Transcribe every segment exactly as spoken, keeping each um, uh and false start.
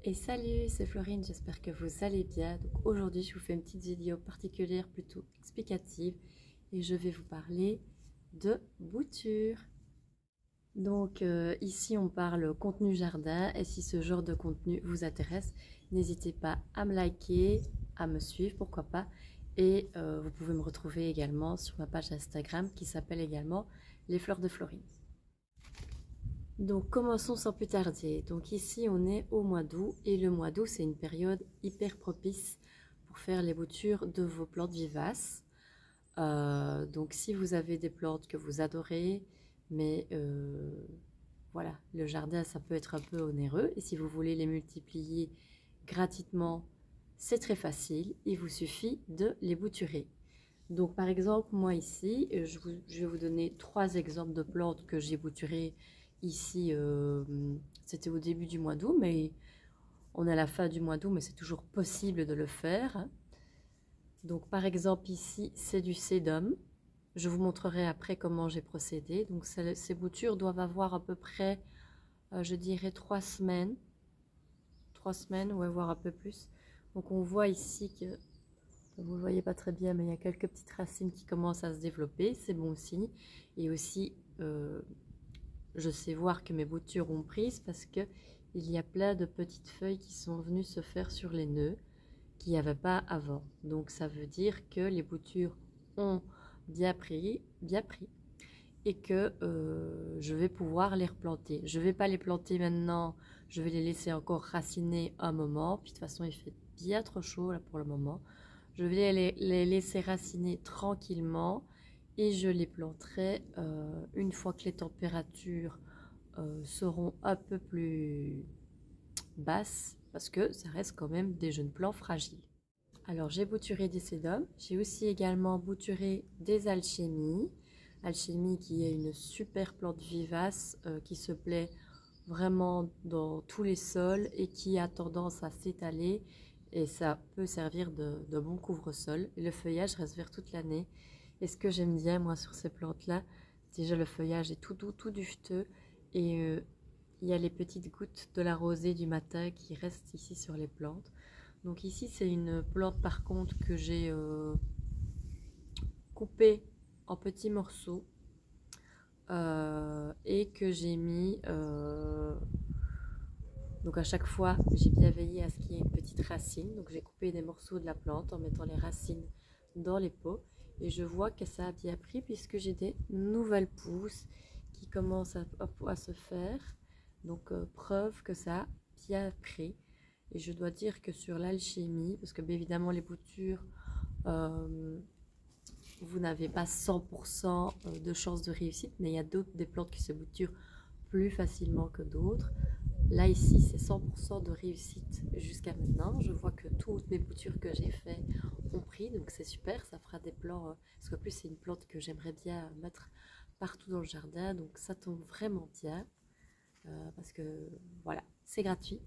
Et salut, c'est Florine, j'espère que vous allez bien. Donc aujourd'hui, je vous fais une petite vidéo particulière, plutôt explicative, et je vais vous parler de bouture. Donc euh, ici, on parle contenu jardin, et si ce genre de contenu vous intéresse, n'hésitez pas à me liker, à me suivre, pourquoi pas. Et euh, vous pouvez me retrouver également sur ma page Instagram qui s'appelle également Les Fleurs de Florine. Donc commençons sans plus tarder. Donc ici on est au mois d'août et le mois d'août c'est une période hyper propice pour faire les boutures de vos plantes vivaces. Euh, donc si vous avez des plantes que vous adorez, mais euh, voilà, le jardin ça peut être un peu onéreux et si vous voulez les multiplier gratuitement, c'est très facile, il vous suffit de les bouturer. Donc par exemple moi ici, je, vous, je vais vous donner trois exemples de plantes que j'ai bouturées. Ici, euh, c'était au début du mois d'août, mais on est à la fin du mois d'août, mais c'est toujours possible de le faire. Donc, par exemple, ici, c'est du sédum. Je vous montrerai après comment j'ai procédé. Donc, ces boutures doivent avoir à peu près, euh, je dirais, trois semaines. Trois semaines, ou voire un peu plus. Donc, on voit ici que, vous ne le voyez pas très bien, mais il y a quelques petites racines qui commencent à se développer. C'est bon signe. Et aussi... Euh, je sais voir que mes boutures ont prise parce que il y a plein de petites feuilles qui sont venues se faire sur les nœuds qu'il n'y avait pas avant. Donc ça veut dire que les boutures ont bien pris, bien pris et que euh, je vais pouvoir les replanter. Je ne vais pas les planter maintenant, je vais les laisser encore raciner un moment. Puis de toute façon il fait bien trop chaud là pour le moment. Je vais les, les laisser raciner tranquillement. Et je les planterai euh, une fois que les températures euh, seront un peu plus basses parce que ça reste quand même des jeunes plants fragiles. Alors j'ai bouturé des sédums, j'ai aussi également bouturé des alchémies. Alchémie qui est une super plante vivace euh, qui se plaît vraiment dans tous les sols et qui a tendance à s'étaler et ça peut servir de, de bon couvre-sol. Le feuillage reste vert toute l'année. Et ce que j'aime bien, moi, sur ces plantes-là, déjà le feuillage est tout doux, tout dufteux. Et euh, il y a les petites gouttes de la rosée du matin qui restent ici sur les plantes. Donc ici, c'est une plante, par contre, que j'ai euh, coupée en petits morceaux. Euh, et que j'ai mis... Euh, donc à chaque fois, j'ai bien veillé à ce qu'il y ait une petite racine. Donc j'ai coupé des morceaux de la plante en mettant les racines dans les pots. Et je vois que ça a bien pris puisque j'ai des nouvelles pousses qui commencent à, à, à se faire. Donc euh, preuve que ça a bien pris. Et je dois dire que sur l'alchimie, parce que bien évidemment les boutures, euh, vous n'avez pas cent pour cent de chances de réussite, mais il y a d'autres des plantes qui se bouturent plus facilement que d'autres. Là ici c'est cent pour cent de réussite jusqu'à maintenant. Je vois que toutes mes boutures que j'ai fait ont pris, donc c'est super, ça fera des plants, euh, parce qu'en plus c'est une plante que j'aimerais bien mettre partout dans le jardin, donc ça tombe vraiment bien, euh, parce que voilà, c'est gratuit.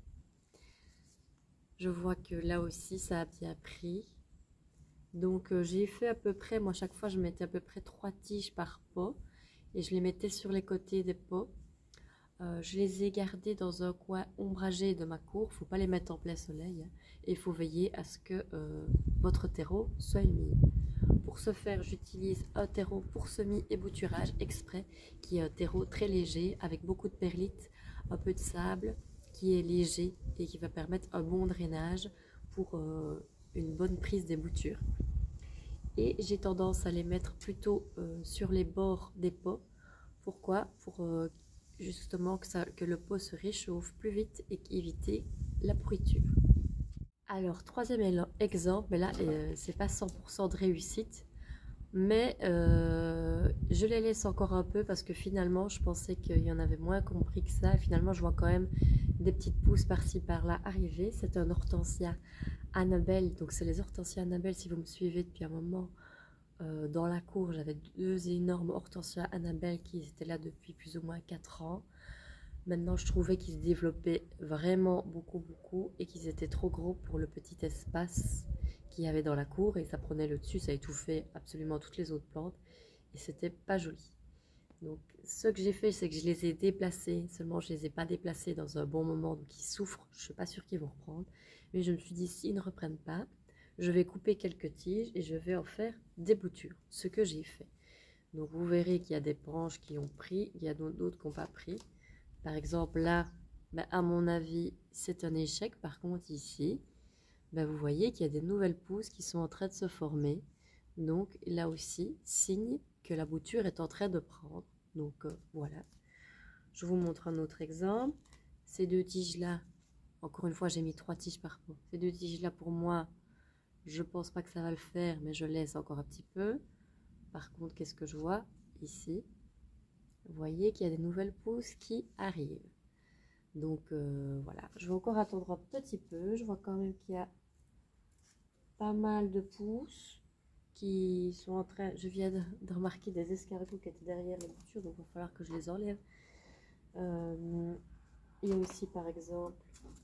Je vois que là aussi ça a bien pris. Donc euh, j'ai fait à peu près, moi chaque fois je mettais à peu près trois tiges par pot, et je les mettais sur les côtés des pots. Euh, je les ai gardés dans un coin ombragé de ma cour. Il ne faut pas les mettre en plein soleil. Hein, et il faut veiller à ce que euh, votre terreau soit humide. Pour ce faire, j'utilise un terreau pour semis et bouturage exprès, qui est un terreau très léger, avec beaucoup de perlite, un peu de sable, qui est léger et qui va permettre un bon drainage pour euh, une bonne prise des boutures. Et j'ai tendance à les mettre plutôt euh, sur les bords des pots. Pourquoi? Pour euh, justement que, ça, que le pot se réchauffe plus vite et éviter la pourriture. Alors, troisième exemple, mais là, euh, c'est pas cent pour cent de réussite, mais euh, je les laisse encore un peu parce que finalement, je pensais qu'il y en avait moins compris que ça. Et finalement, je vois quand même des petites pousses par-ci par-là arriver. C'est un hortensia Annabelle, donc c'est les hortensias Annabelle, si vous me suivez depuis un moment. Euh, dans la cour, j'avais deux énormes hortensias Annabelle qui étaient là depuis plus ou moins quatre ans. Maintenant, je trouvais qu'ils se développaient vraiment beaucoup, beaucoup et qu'ils étaient trop gros pour le petit espace qu'il y avait dans la cour et ça prenait le dessus, ça étouffait absolument toutes les autres plantes et c'était pas joli. Donc, ce que j'ai fait, c'est que je les ai déplacés. Seulement, je ne les ai pas déplacés dans un bon moment. Donc, ils souffrent. Je ne suis pas sûre qu'ils vont reprendre. Mais je me suis dit, s'ils ne reprennent pas, je vais couper quelques tiges et je vais en faire des boutures. Ce que j'ai fait. Donc, vous verrez qu'il y a des branches qui ont pris. Il y a d'autres qui n'ont pas pris. Par exemple, là, ben, à mon avis, c'est un échec. Par contre, ici, ben, vous voyez qu'il y a des nouvelles pousses qui sont en train de se former. Donc, là aussi, signe que la bouture est en train de prendre. Donc, euh, voilà. Je vous montre un autre exemple. Ces deux tiges-là, encore une fois, j'ai mis trois tiges par pot. Ces deux tiges-là, pour moi, je pense pas que ça va le faire, mais je laisse encore un petit peu. Par contre, qu'est-ce que je vois ici? Vous voyez qu'il y a des nouvelles pousses qui arrivent. Donc, euh, voilà. Je vais encore attendre un petit peu. Je vois quand même qu'il y a pas mal de pousses qui sont en train... Je viens de, de remarquer des escargots qui étaient derrière les boutures, donc il va falloir que je les enlève. Euh, il y a aussi, par exemple...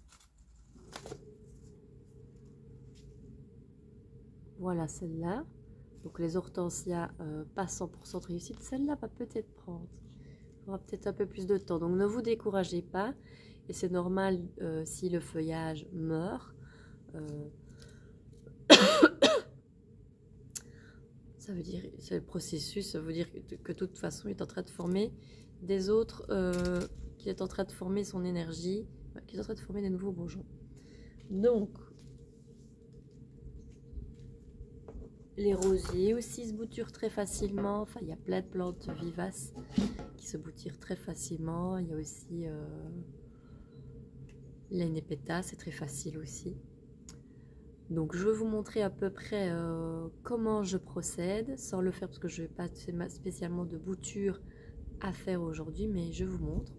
Voilà, celle-là. Donc les hortensias, euh, pas cent pour cent de réussite. Celle-là va peut-être prendre. Il faudra peut-être un peu plus de temps. Donc ne vous découragez pas. Et c'est normal euh, si le feuillage meurt. Euh... ça veut dire, c'est le processus, ça veut dire que, que de toute façon, il est en train de former des autres, euh, qu'il est en train de former son énergie, qu'il est en train de former des nouveaux bourgeons. Donc, les rosiers aussi se bouturent très facilement. Enfin, il y a plein de plantes vivaces qui se bouturent très facilement. Il y a aussi euh, les népétas, c'est très facile aussi. Donc, je vais vous montrer à peu près euh, comment je procède, sans le faire parce que je n'ai pas spécialement de bouture à faire aujourd'hui, mais je vous montre.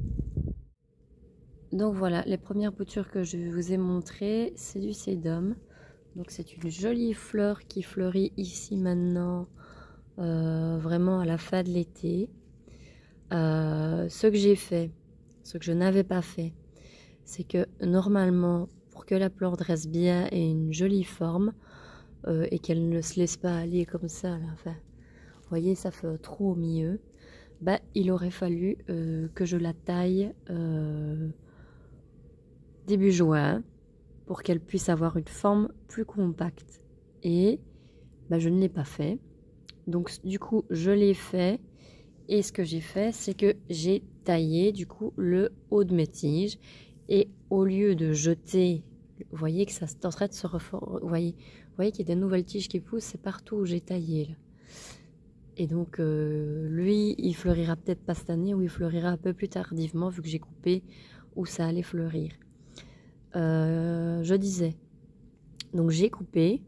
Donc voilà, les premières boutures que je vous ai montrées, c'est du sédum. Donc c'est une jolie fleur qui fleurit ici maintenant, euh, vraiment à la fin de l'été. Euh, ce que j'ai fait, ce que je n'avais pas fait, c'est que normalement, pour que la plante reste bien et une jolie forme, euh, et qu'elle ne se laisse pas aller comme ça, là, enfin, vous voyez, ça fait trop au milieu, bah, il aurait fallu euh, que je la taille euh, début juin, pour qu'elle puisse avoir une forme plus compacte. Et bah, je ne l'ai pas fait. Donc du coup, je l'ai fait. Et ce que j'ai fait, c'est que j'ai taillé du coup le haut de mes tiges. Et au lieu de jeter, vous voyez que ça est en train de se reformer. Vous voyez, vous voyez qu'il y a des nouvelles tiges qui poussent. C'est partout où j'ai taillé là. Et donc euh, lui, il fleurira peut-être pas cette année, ou il fleurira un peu plus tardivement vu que j'ai coupé où ça allait fleurir. Euh, je disais, donc j'ai coupé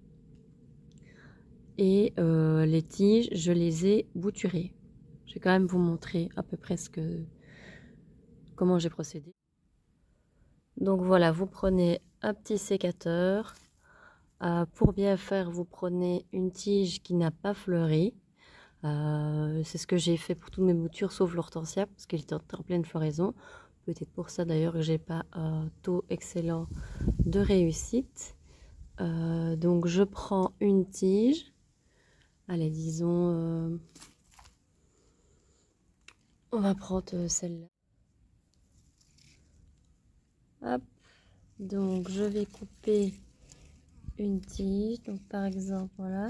et euh, les tiges, je les ai bouturées. Je vais quand même vous montrer à peu près ce que, comment j'ai procédé. Donc voilà, vous prenez un petit sécateur. Euh, pour bien faire, vous prenez une tige qui n'a pas fleuri. Euh, c'est ce que j'ai fait pour toutes mes boutures, sauf l'hortensia, parce qu'elle était en pleine floraison. Peut-être pour ça d'ailleurs que j'ai pas un taux excellent de réussite. Euh, donc je prends une tige, allez disons, euh, on va prendre celle-là. Hop, donc je vais couper une tige, donc par exemple voilà.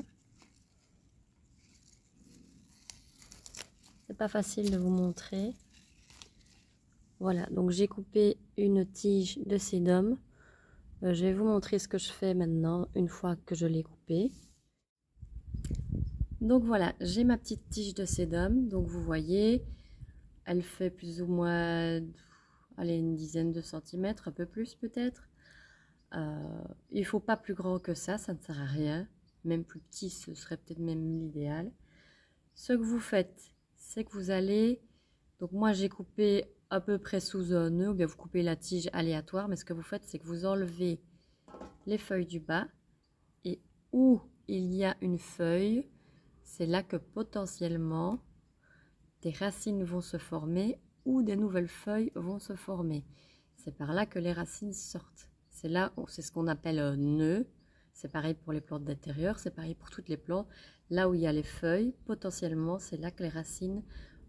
C'est pas facile de vous montrer. Voilà, donc j'ai coupé une tige de sédum. Euh, je vais vous montrer ce que je fais maintenant une fois que je l'ai coupé. Donc voilà, j'ai ma petite tige de sédum. Donc vous voyez, elle fait plus ou moins, allez, une dizaine de centimètres, un peu plus peut-être. Euh, il ne faut pas plus grand que ça, ça ne sert à rien. Même plus petit, ce serait peut-être même l'idéal. Ce que vous faites, c'est que vous allez... Donc moi, j'ai coupé à peu près sous un nœud, ou bien vous coupez la tige aléatoire. Mais ce que vous faites, c'est que vous enlevez les feuilles du bas. Et où il y a une feuille, c'est là que potentiellement des racines vont se former ou des nouvelles feuilles vont se former. C'est par là que les racines sortent. C'est là, c'est ce qu'on appelle un nœud. C'est pareil pour les plantes d'intérieur, c'est pareil pour toutes les plantes. Là où il y a les feuilles, potentiellement, c'est là que les racines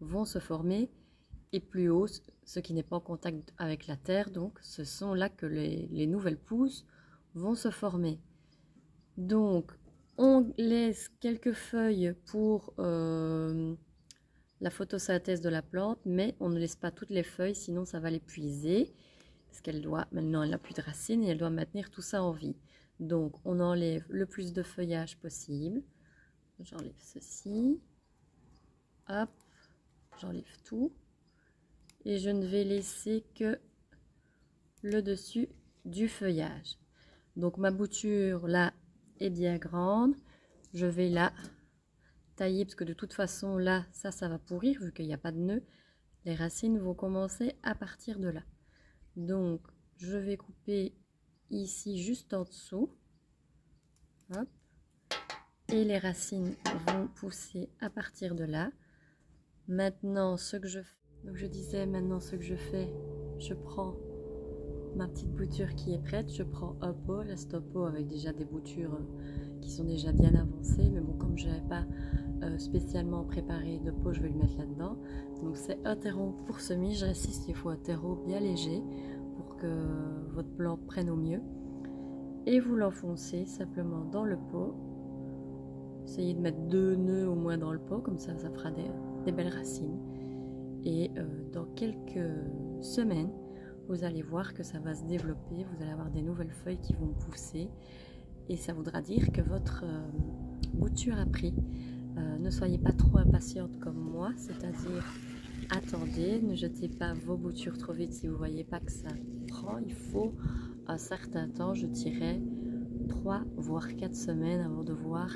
vont se former et plus haut, ce qui n'est pas en contact avec la terre, donc ce sont là que les, les nouvelles pousses vont se former. Donc on laisse quelques feuilles pour euh, la photosynthèse de la plante, mais on ne laisse pas toutes les feuilles, sinon ça va l'épuiser, parce qu'elle doit, maintenant elle n'a plus de racines et elle doit maintenir tout ça en vie. Donc on enlève le plus de feuillage possible. J'enlève ceci, hop, j'enlève tout. Et je ne vais laisser que le dessus du feuillage. Donc ma bouture là est bien grande. Je vais la tailler parce que de toute façon là, ça, ça va pourrir vu qu'il n'y a pas de nœud. Les racines vont commencer à partir de là. Donc je vais couper ici juste en dessous. Hop. Et les racines vont pousser à partir de là. Maintenant, ce que je fais, donc je disais, maintenant ce que je fais, je prends ma petite bouture qui est prête, je prends un pot, la Stopo avec déjà des boutures qui sont déjà bien avancées, mais bon, comme je n'avais pas euh, spécialement préparé de pot, je vais le mettre là-dedans. Donc c'est un terreau pour semis, j'insiste, il faut un terreau bien léger pour que votre plante prenne au mieux. Et vous l'enfoncez simplement dans le pot. Essayez de mettre deux nœuds au moins dans le pot, comme ça, ça fera des, des belles racines. Et euh, dans quelques semaines, vous allez voir que ça va se développer, vous allez avoir des nouvelles feuilles qui vont pousser. Et ça voudra dire que votre euh, bouture a pris. Euh, ne soyez pas trop impatiente comme moi, c'est-à-dire attendez, ne jetez pas vos boutures trop vite si vous ne voyez pas que ça prend. Il faut un certain temps, je dirais trois voire quatre semaines avant de voir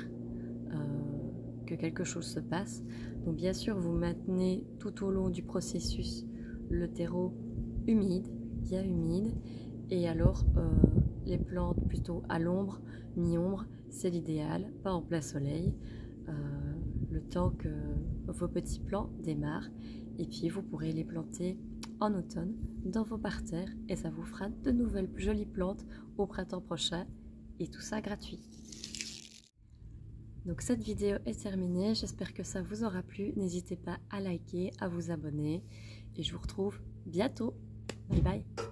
Euh, que quelque chose se passe. Donc bien sûr, vous maintenez tout au long du processus le terreau humide, bien humide, et alors euh, les plantes plutôt à l'ombre, mi-ombre, c'est l'idéal, pas en plein soleil, euh, le temps que vos petits plants démarrent, et puis vous pourrez les planter en automne dans vos parterres, et ça vous fera de nouvelles jolies plantes au printemps prochain, et tout ça gratuit. Donc cette vidéo est terminée, j'espère que ça vous aura plu. N'hésitez pas à liker, à vous abonner et je vous retrouve bientôt. Bye bye.